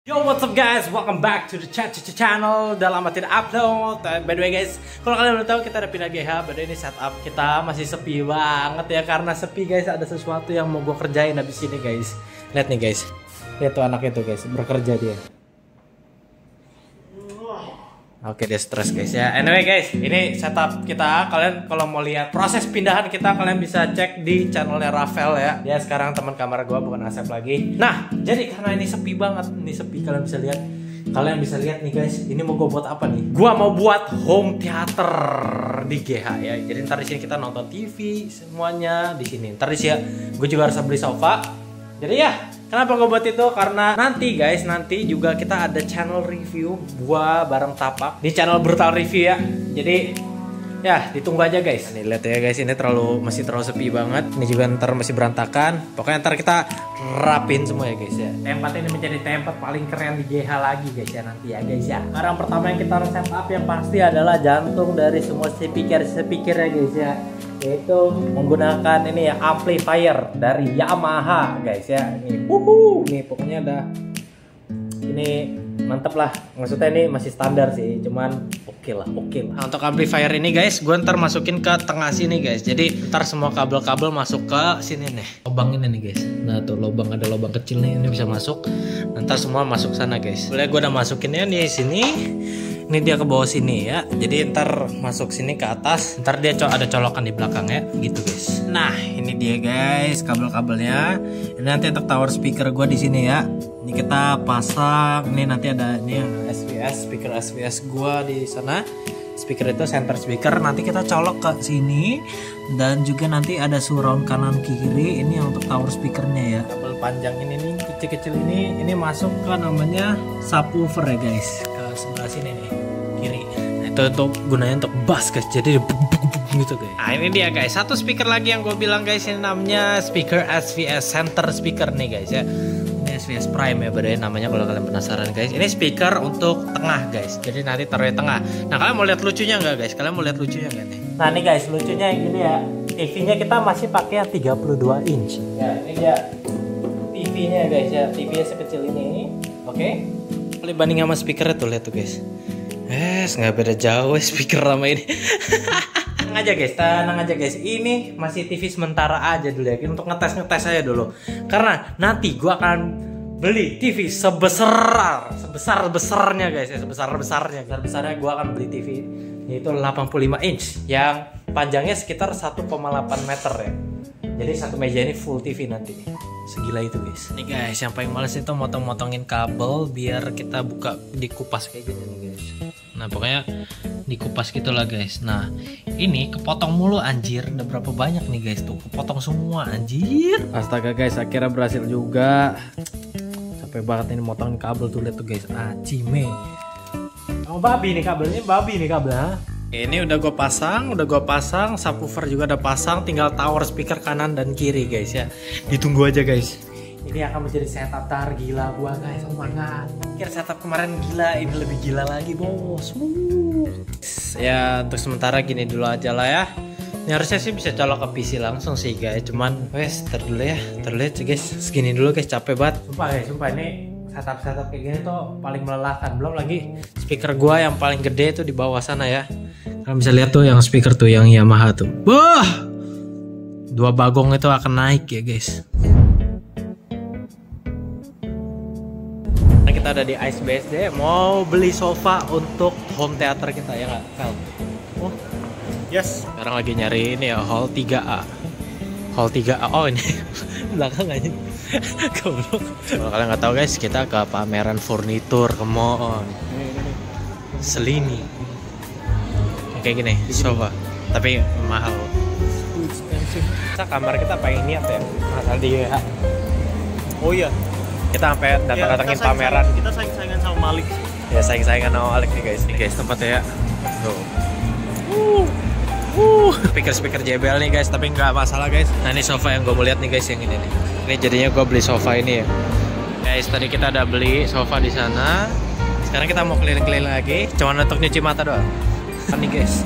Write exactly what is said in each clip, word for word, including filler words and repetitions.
Yo, what's up guys? Welcome back to the chat channel. Udah lama tidak upload. By the way guys, kalau kalian belum tahu kita ada pindah G H. By the way ini setup kita masih sepi banget ya. Karena sepi guys, ada sesuatu yang mau gue kerjain habis ini guys. Lihat nih guys, lihat tuh anak itu guys, bekerja dia. Oke, dia stres guys ya. Anyway guys, ini setup kita. Kalian kalau mau lihat proses pindahan kita, kalian bisa cek di channelnya Rafael ya. Dia sekarang teman kamar gue, bukan Asep lagi. Nah, jadi karena ini sepi banget, ini sepi, kalian bisa lihat. Kalian bisa lihat nih guys, ini mau gue buat apa nih? Gua mau buat home theater di G H ya. Jadi ntar di sini kita nonton T V semuanya di sini. Ntar di sini gue juga harus beli sofa. Jadi ya, kenapa gue buat itu? Karena nanti guys, nanti juga kita ada channel review gua bareng Tapak di channel Brutal Review ya. Jadi ya ditunggu aja guys. Nih lihat ya guys, ini terlalu masih terlalu sepi banget. Ini juga ntar masih berantakan. Pokoknya ntar kita rapin semua ya guys ya. Tempat ini menjadi tempat paling keren di G H lagi guys ya nanti ya guys ya. Barang pertama yang kita harus set up yang pasti adalah jantung dari semua speaker speaker ya guys ya. Yaitu menggunakan ini ya amplifier dari Yamaha guys ya. Ini uhu, nih pokoknya ada ini mantep lah. Maksudnya ini masih standar sih, cuman oke okay lah, oke okay lah. Nah, untuk amplifier ini guys, gue ntar masukin ke tengah sini guys. Jadi ntar semua kabel-kabel masuk ke sini nih. Lubang ini nih guys. Nah tuh lubang, ada lubang kecil nih, ini bisa masuk. Ntar semua masuk sana guys. Boleh gue udah masukinnya di sini. Ini dia ke bawah sini ya. Jadi ntar masuk sini ke atas. Ntar dia ada colokan di belakang ya, gitu guys. Nah ini dia guys kabel-kabelnya. Ini nanti untuk tower speaker gue di sini ya. Ini kita pasang. Ini nanti ada ini S V S, speaker S V S gue di sana. Speaker itu center speaker. Nanti kita colok ke sini. Dan juga nanti ada surround kanan kiri. Ini untuk tower speakernya ya. Kabel panjang ini nih, kecil-kecil ini, ini masuk ke namanya subwoofer ya guys. Ke sebelah sini nih, kiri. Nah, itu untuk gunanya untuk bass guys. Jadi gitu guys. Nah ini dia guys, satu speaker lagi yang gue bilang guys, ini namanya speaker S V S center speaker nih guys ya. Ini S V S Prime ya berarti namanya kalau kalian penasaran guys. Ini speaker untuk tengah guys. Jadi nanti taruh di tengah. Nah kalian mau lihat lucunya nggak guys? Kalian mau lihat lucunya nggak nih? Nah nih guys, lucunya yang gini ya. T V-nya kita masih pakai yang tiga puluh dua inch. Ya ini dia T V-nya guys ya. T V-nya sekecil ini. Oke. Okay. Kalau banding sama speaker itu lihat tuh guys. Eh, nggak beda jauh speaker sama ini. Tenang aja guys, tenang aja guys. Ini masih T V sementara aja dulu ya. Untuk ngetes-ngetes aja dulu. Karena nanti gua akan beli T V sebesar sebesar besarnya guys ya, sebesar besarnya. Sebesar besarnya gua akan beli T V yaitu delapan puluh lima inch yang panjangnya sekitar satu koma delapan meter ya. Jadi satu meja ini full T V nanti. Segila itu guys. Nih guys, yang paling males itu motong-motongin kabel biar kita buka dikupas kayak gini nih guys. Nah pokoknya dikupas gitulah guys. Nah ini kepotong mulu anjir. Udah berapa banyak nih guys tuh, kepotong semua anjir. Astaga guys, akhirnya berhasil juga. Capek banget ini motongin kabel tuh, lihat tuh guys. Ah cime. Oh babi nih kabelnya, babi nih kabelnya. Ini udah gue pasang, udah gue pasang, subwoofer juga udah pasang, tinggal tower speaker kanan dan kiri guys ya. Ditunggu aja guys. Ini akan menjadi setup tergila gua guys. Oh my god. Kira setup kemarin gila, ini lebih gila lagi bos. Wuh. Ya untuk sementara gini dulu aja lah ya. Ini harusnya sih bisa colok ke P C langsung sih guys. Cuman wes ntar dulu ya, ntar dulu ya guys. Segini dulu guys, capek banget. Sumpah guys, sumpah ini setup-setup kayak gini tuh paling melelahkan. Belum lagi speaker gua yang paling gede itu di bawah sana ya. Kalian bisa lihat tuh yang speaker tuh yang Yamaha tuh. Wah, dua bagong itu akan naik ya guys. Nah, kita ada di Ice B S D mau beli sofa untuk home theater kita ya nggak? Kal? Oh, yes. Sekarang lagi nyari ini ya hall tiga A. Hall tiga A. Oh ini belakang aja. Goblok. Kalau kalian nggak tahu guys, kita ke pameran furnitur, come on. Selini. Kayak gini, sofa, tapi mahal. Kita kamar kita pengen niat ya, asal di G H. Oh iya, kita sampai datang-datangin ya, pameran. Kita saing-saingan sama Malik. Ya saing-saingan sama Malik nih guys, nih guys tempatnya ya. Tuh. Uh, uh. Speaker-speaker J B L nih guys, tapi nggak masalah guys. Nah ini sofa yang gue mau lihat nih guys, yang ini nih. Ini jadinya gue beli sofa ini ya. Guys, tadi kita udah beli sofa di sana. Sekarang kita mau keliling-keliling lagi, cuma untuk nyuci mata doang. Nih guys.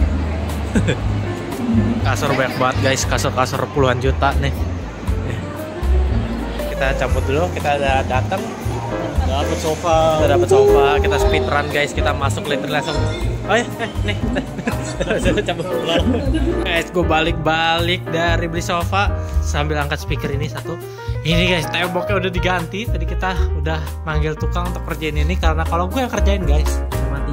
Kasur banyak banget guys, kasur-kasur puluhan juta nih. Kita cabut dulu, kita ada datang Dapat sofa. Kita dapat sofa, kita speed run guys, kita masuk literally langsung. Oh ya, eh, nih. Cabut. Guys, gue balik-balik dari beli sofa sambil angkat speaker ini satu. Ini guys, temboknya udah diganti. Tadi kita udah manggil tukang untuk kerjain ini karena kalau gue yang kerjain guys, udah mati.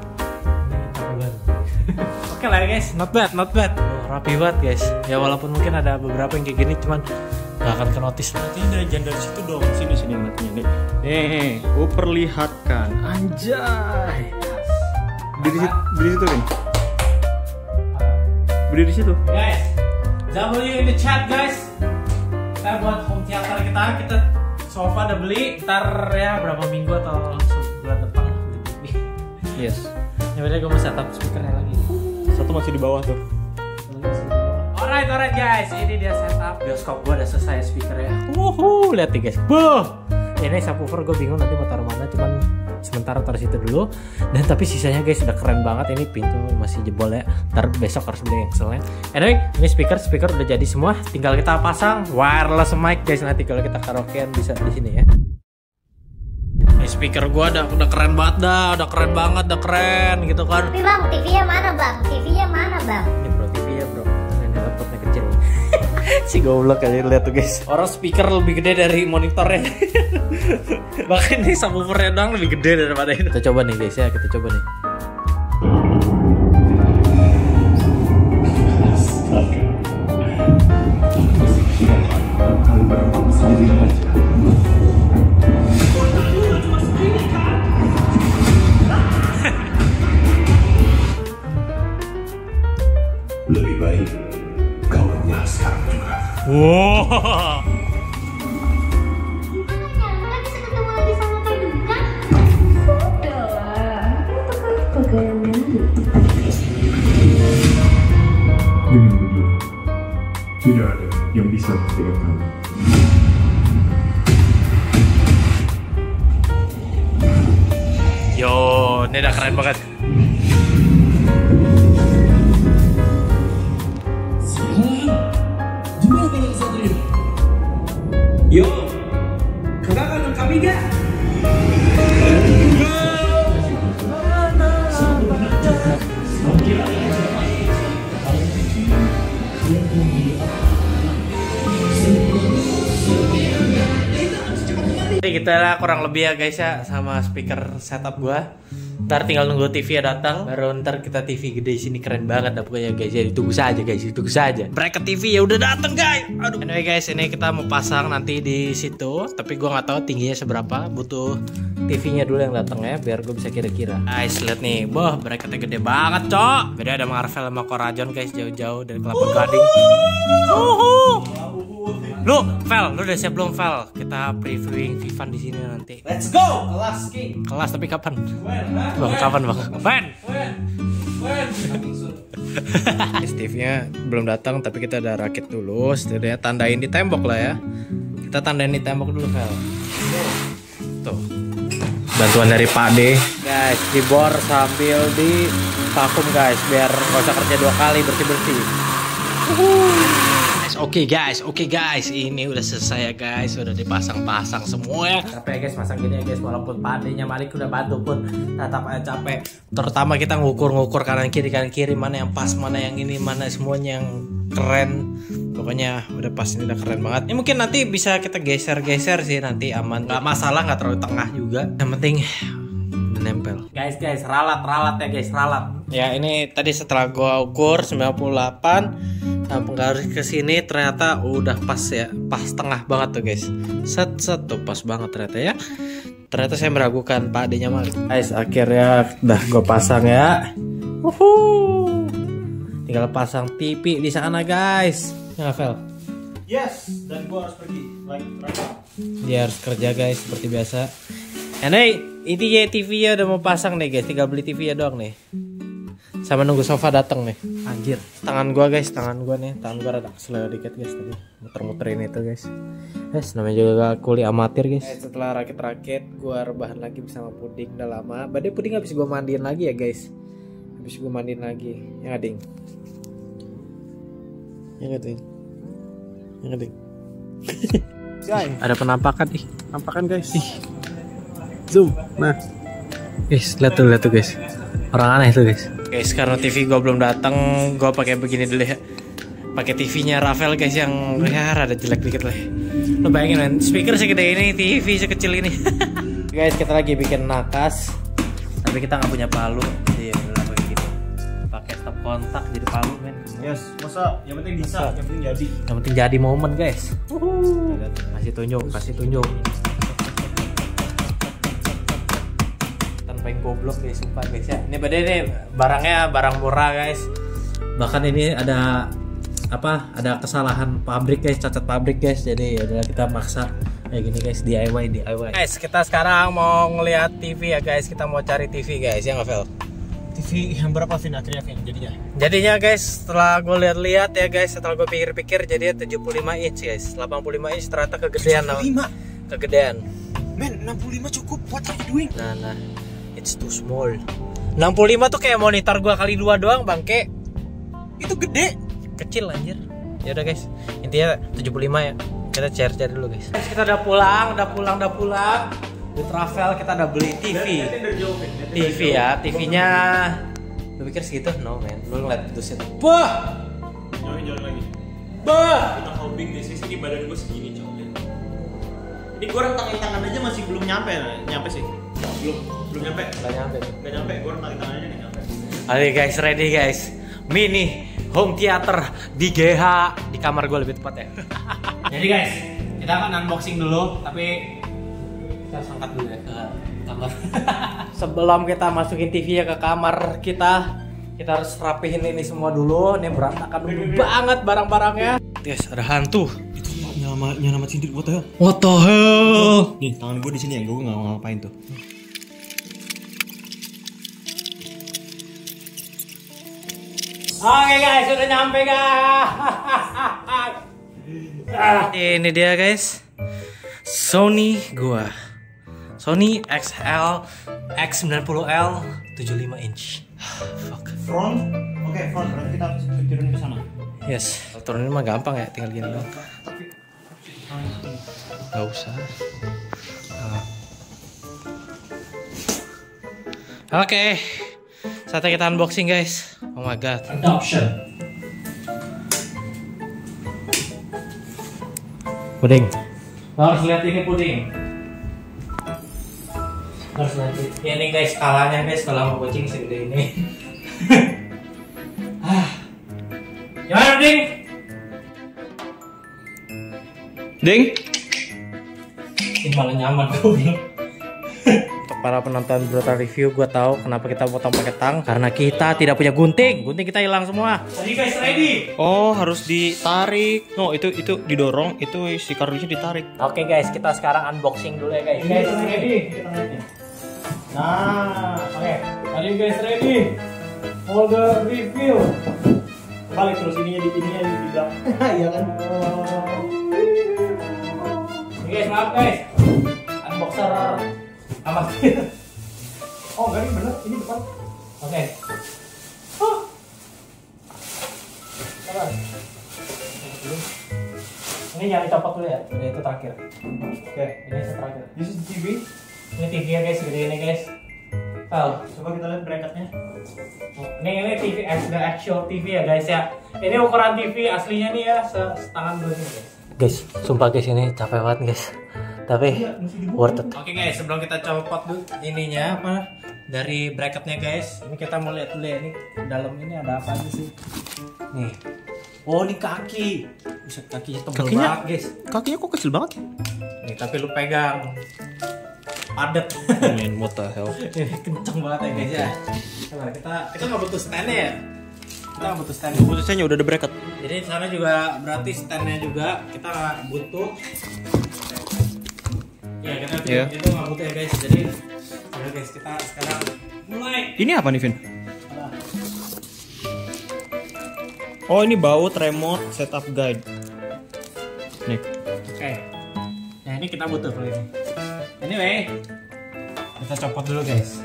Oke lah guys, not bad, not bad. Oh, rapi banget guys. Ya walaupun mungkin ada beberapa yang kayak gini, cuman gak akan ke notice. Tidak, jangan dari situ dong. Sini sini matinya nih. Nih, gue perlihatkan. Anjay. Berdiri di situ, berdiri situ nih. Berdiri di situ. Guys, W in the chat guys. Kita buat home theater kita, kita sofa udah beli. Ntar ya berapa minggu atau sebulan depan lah beli T V. Yes. Ya udah gue mau setup speakernya lagi. Satu masih di bawah tuh. Alright, alright guys, ini dia setup bioskop gue udah selesai speakernya. Wuhu, lihat nih guys. Buh. Ini subwoofer gue bingung nanti mau taruh mana, cuman sementara taruh situ dulu. Dan tapi sisanya guys udah keren banget. Ini pintu masih jebol ya. Ntar besok harus beli yang anyway, ini speaker speaker udah jadi semua. Tinggal kita pasang wireless mic guys. Nanti kalau kita karaokean bisa di sini ya. Ini speaker gua udah udah keren banget dah, udah keren banget, udah keren gitu kan. Tapi bang, T V-nya mana bang? T V-nya mana bang? Ini bro, T V ya bro. Ini laptopnya kecil. Si goblok kali lihat tuh guys. Orang speaker lebih gede dari monitornya. Bahkan ini subwoofernya doang lebih gede daripada ini. Kita coba nih guys ya, kita coba nih. Lebih baik kau kenyal sekarang juga. Wow. Gimana bisa ketemu lagi sama Kak Duka? Udah lah, itu kan pegangan. Dengan begini, tidak ada yang bisa tidak tahu. Yo, ini udah keren banget. Yo, kakak kami gak? Jadi kita lah kurang lebih ya guys ya sama speaker setup gua. Ntar tinggal nunggu T V ya datang, baru ntar kita T V gede sini keren banget dah pokoknya guys. Jadi tunggu saja guys, tunggu saja. Bracket T V ya udah datang guys. Aduh. Anyway guys, ini kita mau pasang nanti di situ, tapi gua nggak tahu tingginya seberapa. Butuh T V-nya dulu yang datang ya, biar gue bisa kira-kira. Guys, lihat nih, boh bracketnya gede banget cok. Beda ada Marvel sama Corajon guys, jauh-jauh dari Kelapa Gading. Uhuh. Lu, Vel, lu udah siap belum Vel? Kita previewing Vivan di sini nanti. Let's go, kelas king. Kelas tapi kapan? When, huh? Bang, kapan bang? When? When? When? Steve-nya belum datang tapi kita udah rakit dulu. Setidaknya tandain di tembok lah ya. Kita tandain di tembok dulu Vel. Tuh. Bantuan dari Pak D. Guys, dibor sambil di vakum guys, biar nggak usah kerja dua kali bersih-bersih. Oke okay guys, oke okay guys, ini udah selesai ya guys, udah dipasang-pasang semua ya. Capek guys, pasang gini ya guys, walaupun padenya Malik udah bantu pun tetap aja capek. Terutama kita ngukur-ngukur kanan kiri kanan kiri mana yang pas, mana yang ini, mana semuanya yang keren. Pokoknya udah pas, ini udah keren banget. Ini mungkin nanti bisa kita geser-geser sih nanti aman, nggak masalah, nggak terlalu tengah juga. Yang penting udah nempel. Guys guys, ralat ralat ya guys, ralat. Ya ini tadi setelah gua ukur sembilan puluh delapan. Nah, penggaris ke sini ternyata udah pas ya, pas tengah banget tuh guys. Set set tuh pas banget ternyata ya. Ternyata saya meragukan Pak D-nya Malik. Guys, akhirnya udah gue pasang ya. Uhuh. Tinggal pasang T V di sana guys. Ya Vel. Yes, dan gua harus pergi. Like, right now. Dia harus kerja guys seperti biasa. Anyway, ini ya T V-nya udah mau pasang nih guys. Tinggal beli T V-nya doang nih. Sama nunggu sofa datang nih. Anjir, tangan gua guys, tangan gua nih, tangan gua rada kesel dikit guys tadi. Muter-muterin itu guys. Guys, namanya juga kuli amatir guys. Eh, setelah rakit-rakit, gua rebahan lagi bersama Puding udah lama. Badai Puding habis gua mandiin lagi ya guys. Habis gua mandiin lagi. Ya nggak ding? Ya nggak ding? Ya nggak ding? Guys, ada penampakan ih. Nampakan guys. Ih. Zoom. Nah. Guys, lihat tuh, lihat tuh guys. Orang aneh tuh guys. Guys, karena T V gue belum datang, gue pakai begini dulu ya. Pakai T V-nya Rafael guys yang ya rada jelek dikit lah. Lo bayangin man, speaker segede ini, T V sekecil ini. Guys, kita lagi bikin nakas, tapi kita nggak punya palu, jadi ya udah pakai gini. Pakai stop kontak jadi palu men. Yes, masa yang penting bisa, yang penting jadi. Yang penting jadi momen guys. Uhuh. Kasih tunjuk, kasih tunjuk. Tanpa yang goblok guys, sumpah guys ya. Ini beda nih, barangnya barang murah guys. Bahkan ini ada apa? Ada kesalahan pabrik guys, cacat pabrik guys. Jadi ya udah kita maksa kayak gini guys, D I Y D I Y. Guys, kita sekarang mau ngeliat T V ya guys. Kita mau cari T V guys, ya nggak Vel? T V yang berapa Vin akhirnya Vin jadinya? Jadinya guys, setelah gue lihat-lihat ya guys, setelah gue pikir-pikir jadinya tujuh puluh lima inch guys. delapan puluh lima inch ternyata kegedean. tujuh puluh lima? Kegedean. Men, enam puluh lima cukup. What are you doing? Nah, nah. It's too small. enam puluh lima tuh kayak monitor gua kali dua doang, bangke. Itu gede. Kecil anjir. Ya udah guys, intinya tujuh puluh lima ya. Kita cari-cari dulu guys. Guys, kita udah pulang, udah pulang, udah pulang. Di Travel kita udah beli T V. T V ya, T V-nya lu pikir segitu? No man, lu ngeliat itu sih. Bah! Jauhin-jauhin lagi. Bah! Kita how big this is, ini badan gue segini coy. Ini gue rentangin tangan aja masih belum nyampe, nyampe sih. Belum, belum nyampe. Gak nyampe. Gak nyampe, gue rentangin tangan aja gak nyampe. Oke guys, ready guys. Mini home theater di G H, di kamar gue lebih tepat ya. Jadi guys, kita akan unboxing dulu, tapi kita angkat dulu ya ke kamar. Sebelum kita masukin T V-nya ke kamar kita, kita harus rapihin ini semua dulu. Ini berantakan dulu banget barang-barangnya. Guys, ada hantu. Itu nyala nyala mati sendiri, what the hell? What the hell? Nih, tangan gue di sini ya, gue nggak ngapain tuh. Oke guys, sudah nyampe guys. Ini dia guys, Sony gua, Sony X L X sembilan puluh L tujuh puluh lima inch. Fuck. Front, oke okay, front, berarti kita harus turunin ke sana. Yes, turunin mah gampang ya, tinggal gini doang. Gak usah. Nah. Oke, okay. Saatnya kita unboxing guys. Oh my god. Adoption. Puding. Lo harus lihat ini puding. Harus lihat ini guys, skalanya guys kalau mau kucing segede ini. Ah. Gimana Ding? Ding? Ini malah nyaman puding. Para penonton Brutal Review, gue tahu kenapa kita potong pakai tang, karena kita tidak punya gunting. Gunting kita hilang semua. Jadi guys, ready. Oh, harus ditarik. No, itu itu didorong, itu si kardusnya ditarik. Oke guys, kita sekarang unboxing dulu ya guys. Guys, ready. Kita lihat. Nah, oke. Okay. Tadi guys ready. For the review. Balik terus ininya di ininya di belakang. Iya kan? Oke guys, maaf guys. Unboxer amatir. Oh, enggak, ini bener, ini depan. Oke. Okay. Oh. Sabar. Ini jangan dicopot dulu ya. Ini itu terakhir. Oke, okay. Ini itu terakhir. This is T V. Ini T V ya guys, gede ini guys. Oh, coba kita lihat bracketnya. Ini ini T V, the actual T V ya guys ya. Ini ukuran T V aslinya nih ya, setangan gue nih guys. Guys, sumpah guys ini capek banget guys. Tapi worth it. Oke guys, sebelum kita copot dulu ininya apa dari bracketnya guys, ini kita mau lihat dulu ya, ini dalam ini ada apa aja sih? Nih. Oh, ini kaki. Buset, kakinya tebal Kakinya- banget guys. Kakinya kok kecil banget ya? Nih, tapi lu pegang padet. Man, what the hell? Ini kenceng banget ya guys ya. Coba kita kita nggak butuh standnya ya. Kita nggak butuh stand. Putusnya udah ada bracket. Jadi di sana juga berarti standnya juga kita nggak butuh. Ya kita Iya. itu nggak butuh ya guys. Jadi ya guys kita sekarang mulai. Ini apa nih, Vin? Oh, ini baut remote setup guide. Nih. Oke. Nah ini kita butuh kalau ini. Anyway, kita copot dulu guys.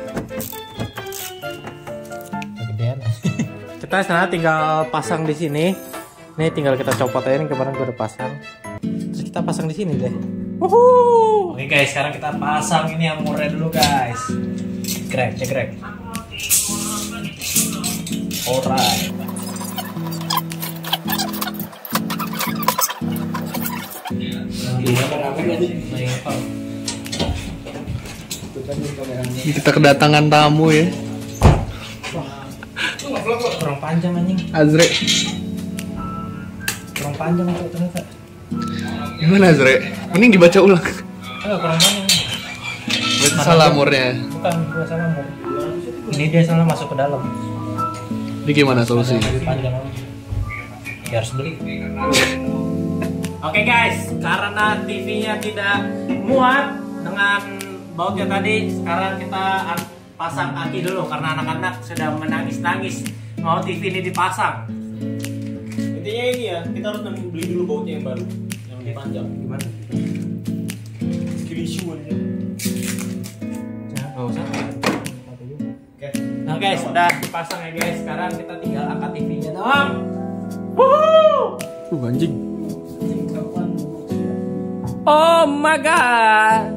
Kegedean. Kita sekarang tinggal pasang di sini. Nih tinggal kita copot aja, ini kemarin gue udah pasang. Terus kita pasang di sini deh. Wuhuu. Oke guys, sekarang kita pasang ini amurnya dulu guys. Cekrek, cekrek. Alright. Kita kedatangan tamu ya. Kurang panjang anjing. Azre. Kurang panjang tuh ternyata. Gimana Azre? Mending dibaca ulang. Oh, kurang panjang. Salah murnya. Bukan, gua salah mur. Ini dia salah masuk ke dalam. Ini gimana solusi? Lebih panjang lagi. Ya harus beli. Oke guys, karena T V-nya tidak muat dengan bautnya tadi, sekarang kita pasang kaki dulu karena anak-anak sudah menangis-nangis mau T V ini dipasang. Intinya ini ya, kita harus beli dulu bautnya yang baru, yang lebih panjang. Gimana? Skill issue aja. Nggak usah. Oke. Nah guys, sudah dipasang ya guys. Sekarang kita tinggal angkat T V-nya doang. Wuhuu! Uh anjing. Oh my god.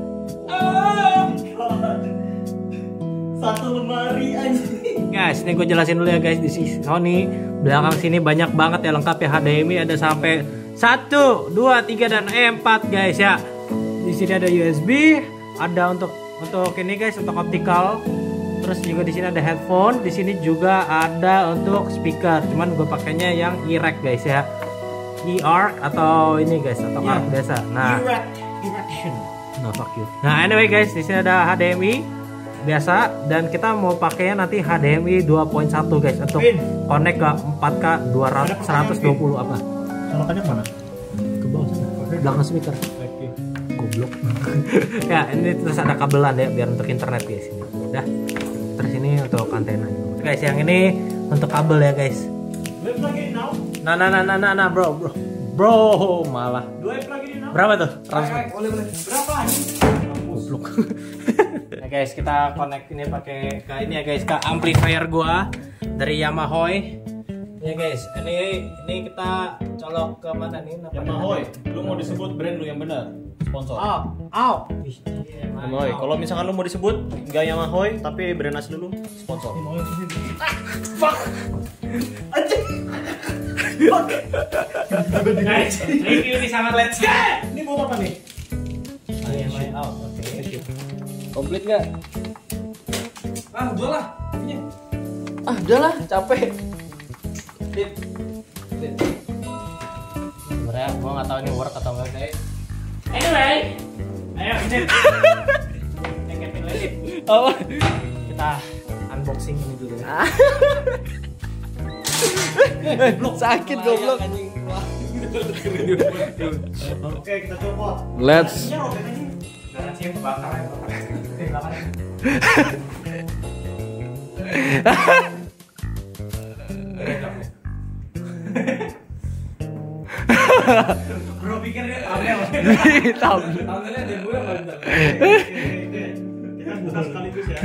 Satu lemari aja. Guys, ini gue jelasin dulu ya guys. Di sisi Sony belakang sini banyak banget ya lengkap ya, H D M I ada sampai satu, dua, tiga dan empat guys ya. Di sini ada U S B, ada untuk untuk ini guys untuk optical. Terus juga di sini ada headphone, di sini juga ada untuk speaker. Cuman gue pakainya yang E-Rack guys ya. E-Arc atau ini guys atau Yeah. Arc biasa. Nah, Erection. nah fuck you. Nah, anyway guys, di sini ada H D M I biasa dan kita mau pakainya nanti H D M I dua titik satu guys untuk Vin. connect ke empat K dua ratus seratus dua puluh apa? Colokannya mana? Ke bawah sana. Belakang speaker. Goblok. Ya, ini terus ada kabelan ya biar untuk internet guys ini. Udah. Terus ini untuk antena. Guys, yang ini untuk kabel ya guys. Dua plug in now. Nah, nah, nah, nah, nah, nah, bro, bro. Bro, malah. Dua plug in now. Berapa tuh? Transfer. Boleh boleh. Berapa? Goblok. Nah guys, kita connect ini pakai ke ini ya guys, ke amplifier gua dari Yamaha. Ya guys, ini ini kita colok ke mana nih? Yamaha. Lu mau disebut brand lu yang benar? Sponsor. Oh, oh. Yamaha. Kalau misalkan lu mau disebut enggak Yamaha tapi brand asli lu sponsor. Guys, review ini sangat let's go. Ini buat apa nih? Oh, oke. Komplit nggak? Ah, udah lah. Ini. Ah udahlah capek. Sebenarnya gua nggak tahu ini work atau enggak guys. Anyway, ayo ini. Oh. Kita unboxing ini dulu ya. Sakit goblok. Oke, kita coba. Let's. Garansinya kebakar ya. Kebakar. Bro pikir dia tabel. Tabel. Tangannya ada gue apa bentar. Kita buka sekaligus ya.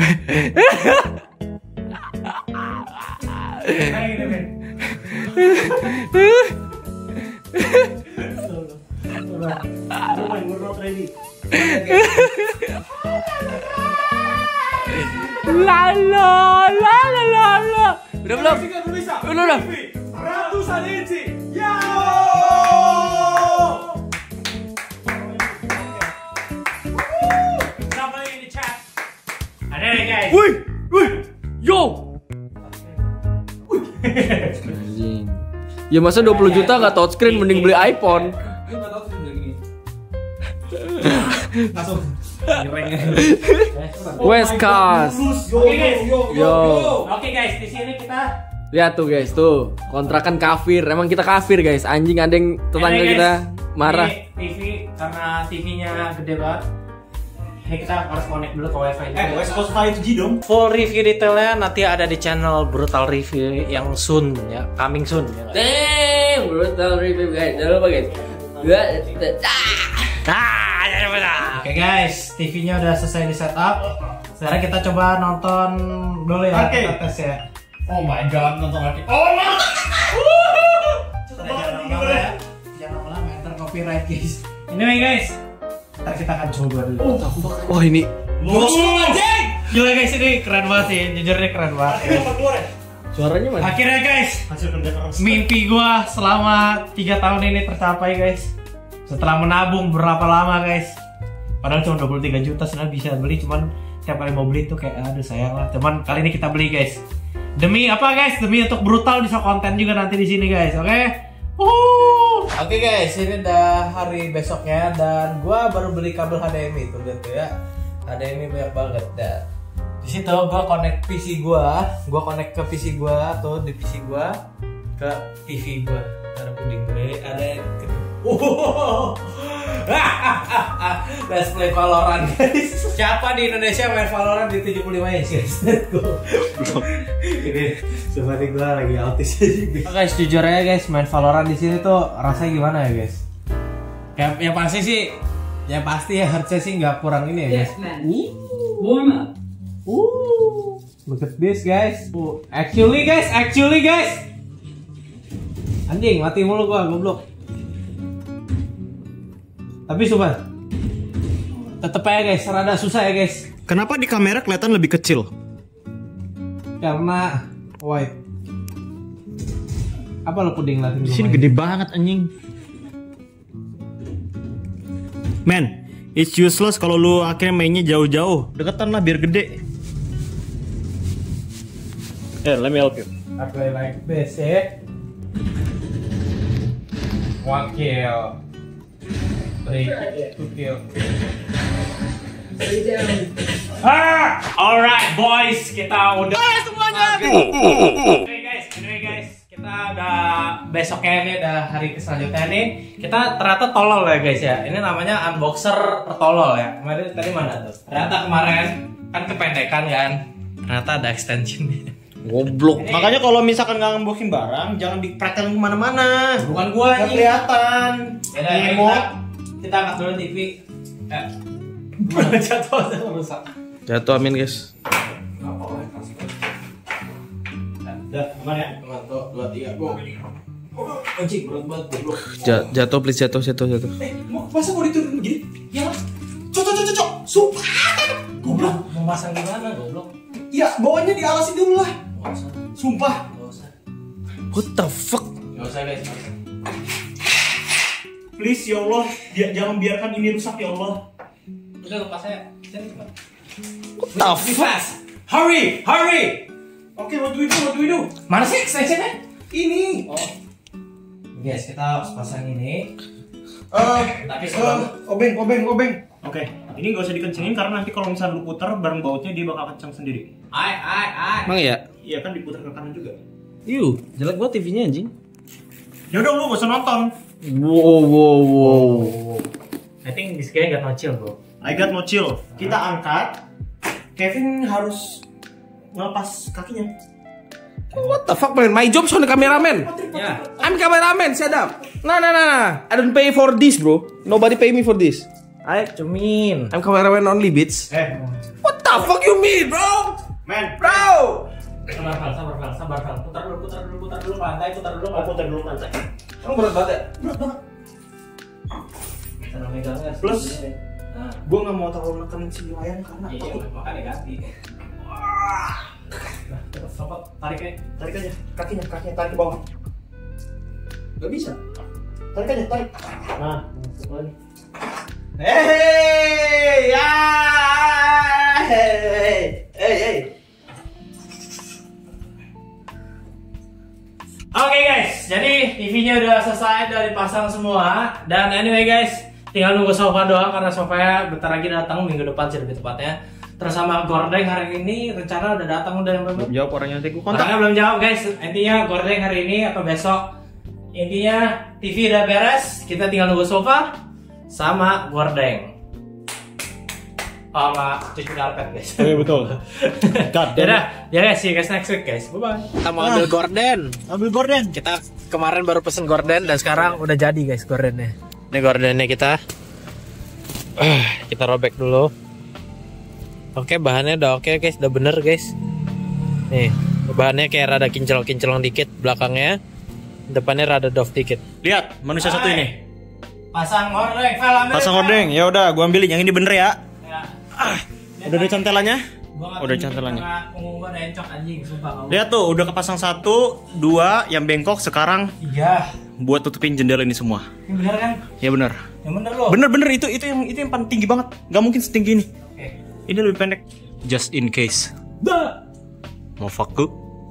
Kayak gini, Ben. Coba. Coba we're not ready. Lala, lala, lala. Udah belum? Bisa. Udah udah. Ratusan inci. Yo! Siapa yang di chat? Ada nih guys. Wih, wih, yo. Anjing. Ya masa dua puluh juta nggak touchscreen mending beli iPhone. Lu enggak tahu sih udah gini. Langsung. West Coast. Oke guys. Yo. Oke guys, di sini kita Lihat tuh guys, tuh kontrakan kafir. Emang kita kafir guys. Anjing ada yang tetangga Anyway, kita guys, marah. Ini T V karena T V-nya gede banget. Ini kita harus connect dulu ke wifi. Eh, West Coast five G dong. Full review detailnya nanti ada di channel Brutal Review yang soon ya, coming soon ya. nggak? Damn, brutal review guys. Jangan lupa guys. Ah, jangan lupa. Oke guys, T V-nya udah selesai di setup. Sekarang kita coba nonton dulu ya, Oke. kita tes ya. Oh my god, nonton lagi. Oh my. Jangan lama-lama ya. Jangan lama-lama enter copyright guys. Anyway guys, Ntar kita akan coba dulu. Wah ini Oh, anjing! Gila guys, ini keren banget sih. Jujur ini keren banget. suaranya mana? Akhirnya guys, Hasil kerja keras. mimpi gua selama tiga tahun ini tercapai guys. Setelah menabung berapa lama guys. Padahal cuma dua puluh tiga juta sebenarnya bisa beli, cuman setiap kali mau beli tuh kayak aduh sayang lah. Cuman kali ini kita beli guys. Demi apa guys? Demi untuk brutal bisa konten juga nanti di sini guys. Oke? Okay? Uh. Oke okay guys, ini udah hari besoknya dan gua baru beli kabel H D M I tuh lihat tuh ya. H D M I banyak banget dah. Di situ gua connect P C gua, gua connect ke P C gua atau di P C gua ke T V gua. Ada puding gue, ada yang wow. Let's play Valorant guys. Siapa di Indonesia main Valorant di tujuh puluh lima inch guys? Ini seperti gua lagi autis aja guys. Jujur aja guys, main Valorant di sini tuh rasanya gimana ya guys? Yang, yang pasti sih, yang pasti ya harusnya sih nggak kurang ini ya guys. Warm up. Uh, look at this guys. Uh, actually guys, actually guys. Anjing, mati mulu gua, goblok. Tapi sumpah, tetep aja guys, rada susah ya guys. Kenapa di kamera kelihatan lebih kecil? Karena white. Apa lo puding latin? Di sini gede banget anjing. Man, it's useless kalau lu akhirnya mainnya jauh-jauh. Deketan lah biar gede. Eh, let me help you. I play like this ya. One kill. Three, two kill. Ah, alright boys, kita udah. Hai semuanya. Oke guys, anyway guys, kita udah besoknya ini udah hari selanjutnya nih. Kita ternyata tolol ya guys ya. Ini namanya unboxer tolol ya. Kemarin tadi mana tuh? Ternyata kemarin kan kependekan kan. Ternyata ada extensionnya. Goblok. Makanya kalau misalkan nggak unboxing barang, jangan dipretel kemana-mana. Bukan gua Nggak ini. kelihatan. Beda ya, kita, kita angkat dulu T V. Eh, jatuh aja rusak. Jatuh amin guys. Udah, aman ya? Satu, dua, tiga, go. Anjing, berat banget goblok. Ja- jatuh please jatuh jatuh jatuh. Eh, mau- masa mau diturunin begini? Ya lah. Cok, cok, cok, cok. Sumpah. Goblok. Mau masang gimana goblok? Iya, bawahnya dialasin dulu lah. Gak usah. Sumpah. Gak usah. What the fuck? Gak usah guys. Gak usah. Please ya Allah, dia jangan biarkan ini rusak ya Allah. Udah lepas saya. Sini cepat. What the Be fuck? fast. Hurry, hurry. Oke, what do we do? What do we do? Mana sih extensionnya? Ini. Oh. Guys, kita harus pasang ini. Eh, Tapi eh, sebelum obeng, obeng, obeng. Oke, ini gak usah dikencengin karena nanti kalau misalnya lu putar bareng bautnya dia bakal kencang sendiri. ai ai ai. Emang ya? Iya kan diputar ke kanan juga. Yuh, jelek banget T V-nya anjing. Ya udah lu gak usah nonton. Wow wow wow. I think this guy got no chill, bro. I got no chill. Kita angkat. Kevin harus ngelepas kakinya. What the fuck man? My job so the cameraman. Ya. I'm cameraman, shut up. Nah nah nah nah. I don't pay for this bro. Nobody pay me for this. I cumin. I'm cameraman only bitch. Eh, What the fuck you mean bro? man, Bro. Sabar, Val, sabar, Val, sabar, Val. Putar dulu, putar dulu, putar dulu ke lantai, putar dulu. Aku putar dulu pantai. Kamu berat banget ya? Berat banget. Cara megangnya. Plus. Nah, Gue gak mau terlalu neken si layar karena iya, takut. makanya ganti. Nah, terus sopot, tarik aja. Tarik aja kakinya, kakinya tarik ke bawah. Gak bisa. Tarik aja, tarik. Nah, satu lagi. Hey, ya, hey, hey, hey. Oke guys, jadi T V-nya udah selesai, udah dipasang semua. Dan anyway guys, tinggal nunggu sofa doang karena sofanya bentar lagi datang minggu depan sih lebih tepatnya. Terus sama Gordeng hari ini rencana udah datang udah yang belum? Jawab orangnya nanti gue Kontaknya belum jawab guys. Intinya Gordeng hari ini atau besok. Intinya T V udah beres, kita tinggal nunggu sofa sama Gordeng. Sama cucu karpet guys. Iya betul. God damn. Yaudah, ya guys, see you guys next week guys. Bye bye. Kita mau ambil gorden. Ambil gorden. Kita kemarin baru pesen gorden dan sekarang udah jadi guys gordennya. Ini gordennya kita. Uh, kita robek dulu. Oke, bahannya udah oke guys, udah bener guys. Nih, bahannya kayak rada kinclong-kinclong dikit belakangnya. Depannya rada doff dikit. Lihat, manusia satu ini. Pasang hordeng, Vel ambil. Pasang hordeng. Ya udah, gua ambilin yang ini bener ya. Ya. Ah, udah ada cantelannya? Gua nggak Udah tunjuk cantelannya. karena punggung gua nencok anjing, sumpah kamu. Lihat tuh, udah kepasang satu, dua, yang bengkok sekarang Tiga. buat tutupin jendela ini semua. Ini bener kan? Ya bener. Yang bener loh. Bener bener itu itu yang itu yang paling tinggi banget. Gak mungkin setinggi ini. Oke. Ini lebih pendek. Just in case. Dah. Mau fuck.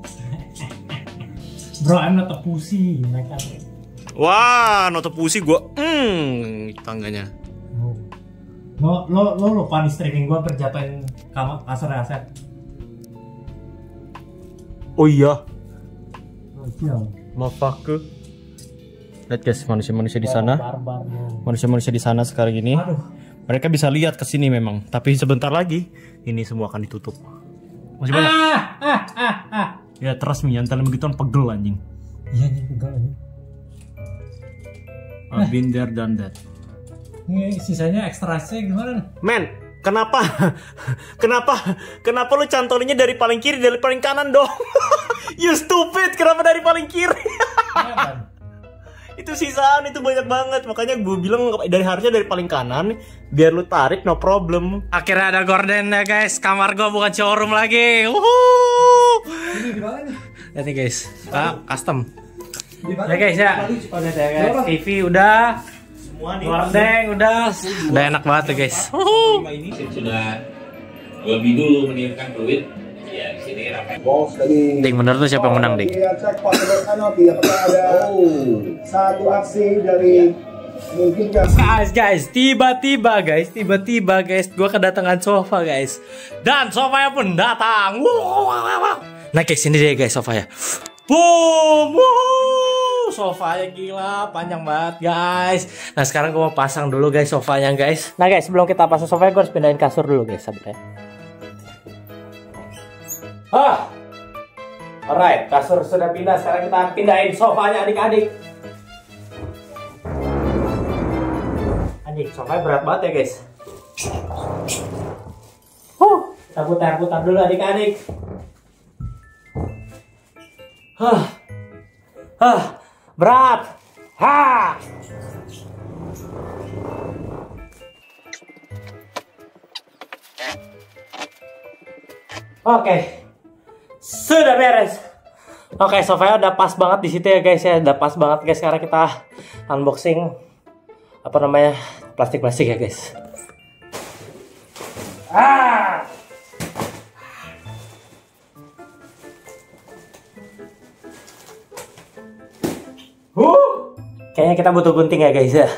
Bro, I'm not a pussy. Mereka. Wah, noto pusi gua. Hmm, tangganya. Lo lo lo lupa nih streaming gua berjatuhin kamar kasur Asep. Oh iya. Oh iya. Mau fuck. Lihat guys, manusia-manusia di sana. Barbar. Manusia-manusia di sana sekarang ini. Aduh. Mereka bisa lihat ke sini memang, tapi sebentar lagi ini semua akan ditutup. Masih banyak. Ah, ah, ah, ah. Ya trust me, nyantelin begituan pegel anjing. Iya nih pegal ini. I've been there done that. Ini sisanya ekstrasnya gimana nih? Men, kenapa? kenapa? Kenapa lu cantolinnya dari paling kiri dari paling kanan dong? You stupid, kenapa dari paling kiri? Itu sisaan itu banyak banget, makanya gue bilang dari harusnya dari paling kanan biar lu tarik no problem. Akhirnya ada gorden ya guys, kamar gua bukan showroom lagi. Uhuh. Ini gimana nih? Lihat nih guys, ah, custom. Gimana? Ya guys ya, oh, lihat ya guys, T V udah, Semua nih. gorden udah, udah enak banget tuh guys. Uhuh. ini sudah lebih dulu mengirimkan fluid. Ya, di sini rapat. Bos tadi. Ding, bener tuh siapa yang menang, Ding? Dia cek password Anopi apakah ada satu aksi dari mungkin kan. Guys, guys, tiba-tiba guys, tiba-tiba guys, gua kedatangan sofa guys, dan sofanya pun datang. Wow. Nah guys, ini dia guys sofanya. Boom, wow. Sofanya gila, panjang banget guys. Nah sekarang gua mau pasang dulu guys sofanya guys. Nah guys, sebelum kita pasang sofanya, gua harus pindahin kasur dulu guys, sabar ya. Ah, alright, kasur sudah pindah. Sekarang kita pindahin sofanya adik-adik. Anjing, sofanya berat banget ya guys. Huh, kita putar-putar dulu adik-adik. Hah, hah, berat. Ha. Oke. Sudah beres. Oke, sofanya udah pas banget di situ ya guys ya. Udah pas banget guys. Sekarang kita unboxing apa namanya? Plastik-plastik ya guys. Ah. Huh. Kayaknya kita butuh gunting ya guys ya.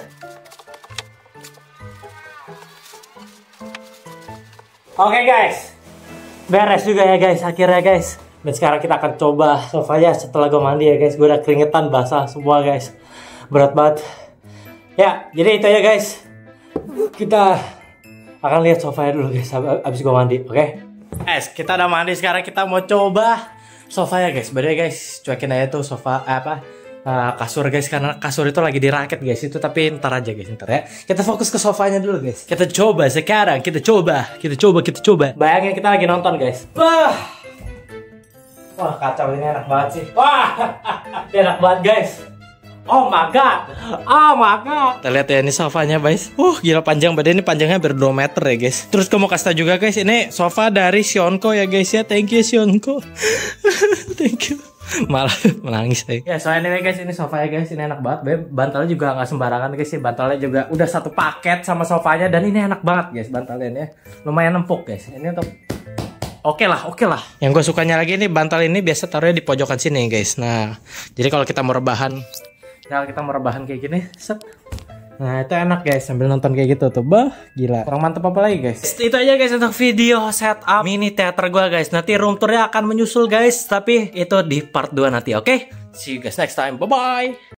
Oke guys. Beres juga ya guys akhirnya guys. Dan sekarang kita akan coba sofanya setelah gue mandi ya guys. Gue udah keringetan basah semua guys. Berat banget. Ya jadi itu ya guys. Kita akan lihat sofanya dulu guys abis gue mandi, oke? Okay? Guys, kita udah mandi, sekarang kita mau coba sofanya guys. Sebenarnya guys, cuekin aja tuh sofa eh, apa uh, kasur guys, karena kasur itu lagi dirakit guys itu, tapi ntar aja guys, ntar ya. Kita fokus ke sofanya dulu guys. Kita coba sekarang, kita coba, kita coba, kita coba. Bayangin kita lagi nonton guys. Wah, wah kacau, ini enak banget sih. Wah, ini enak banget guys. Oh my god, oh my god. Kita lihat ya ini sofanya guys. Uh gila panjang, badan ini panjangnya hampir dua meter ya guys. Terus kamu kasih tau juga guys, ini sofa dari Sionko ya guys ya. Thank you Sionko. Thank you. Malah menangis saya. Ya soalnya ini guys, ini sofanya guys, ini enak banget. Beb. Bantalnya juga nggak sembarangan guys sih. Bantalnya juga udah satu paket sama sofanya, dan ini enak banget guys bantalnya ya. Lumayan empuk guys. Ini untuk oke lah, oke lah. Yang gue sukanya lagi nih, bantal ini biasa taruhnya di pojokan sini guys. Nah, jadi kalau kita mau rebahan, kalau kita mau rebahan kayak gini, set. Nah itu enak guys, sambil nonton kayak gitu tuh. Bah, gila. Kurang mantep apa lagi guys? Itu aja guys untuk video setup mini teater gua guys. Nanti room tournya akan menyusul guys, tapi itu di part dua nanti, oke? Okay? See you guys next time, bye-bye.